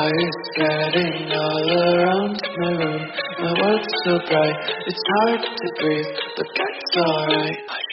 fire spreading all around my room. My world's so bright, it's hard to breathe, but that's alright.